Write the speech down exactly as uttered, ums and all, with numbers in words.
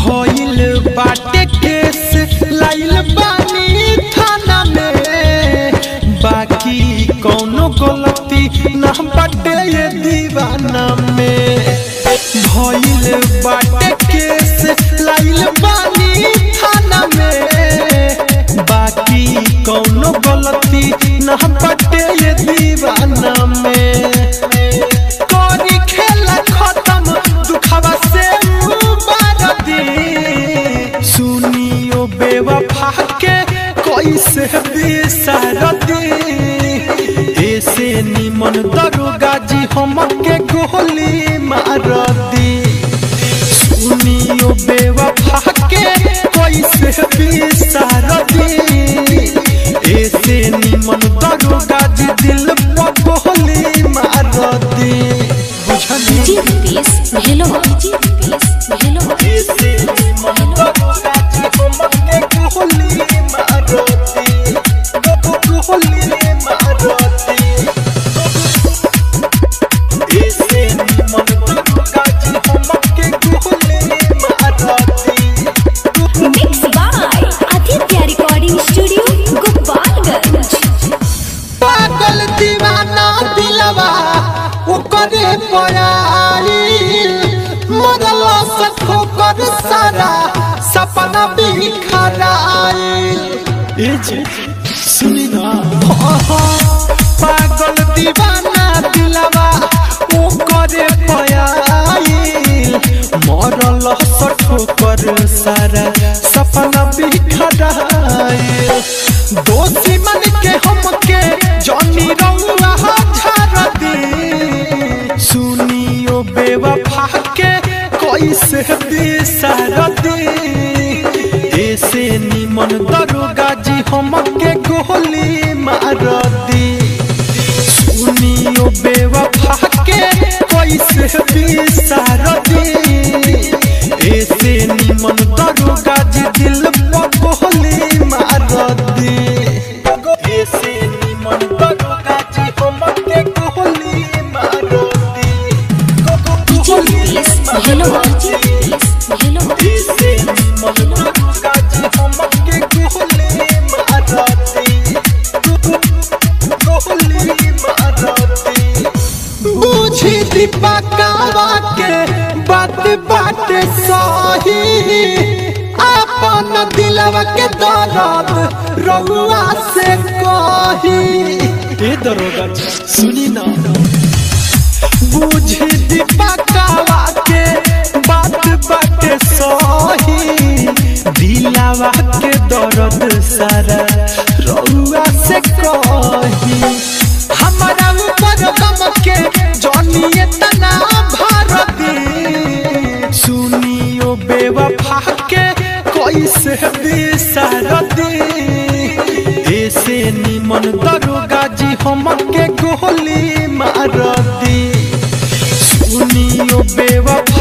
भइल बाटे केस लाइल बानी थाना में, बाकी कौनो गलती ना बाटे ये दीवाना में। भइल बाटे केस लाइल बानी थाना में, बाकी कौनो गलती ना बाटे ये दीवाना में। कोरी खेला खत्म दुखवा से सुनियो बेवफा के कैसे बिसरती, ऐसे निमन दरोगा जी हमके गोली मारती। सुनियो बेवफा के कैसे बिसरती, ऐसे निमन दरोगा जी दिल पर गोली मारती। जी पीस हेलो जी पीस हेलो ऐसे निमन दरोगा जी हमके गोली मारती, गोली मारती। ऐसे निमन दरोगा जी हमके गोली मारती। Mix by Aditya recording studio Gopalganj. पागल दीवाना दिलवा ओकरे पयाईल, मरला से ठोकर सारा सपना बिखराईल। ए जे सुनी ना पागल दीवाना दिलवा ओकरे पयाईल, मरला से ठोकर सारा सपना बिखराईल। दोषी मन के हमके जानी रउआ झाड़ दी, सुनियो बेवफा के कैसे बिसरती, ऐसे निमन दरोगा जी हमके गोली मारती। सुनियो बेवफा के कैसे बिसरती, ऐसे निमन दरोगा जी दिल पर गोली मारती। ऐसे निमन दरोगा जी हमके गोली मारती। जी पीस हेलो जी पीस हेलो ऐसे निमन दरोगा जी हमके गोली मारती, गोली मारती। बुझी दीपकवा के बात बात सही, अपन दिलवा के दर्द रउआ से कही। ए दरोगा सुनी ना, बुझी दीपकवा के बात बात सही, दिलवा के दर्द सारा रउआ से कही। हमारा ऊपर गम के जानिए तना भारती, सुनियो बेवफा के कैसे बिसरती, ऐसे निमन दरोगा जी हमके गोली मारती। सुनियो बेवफा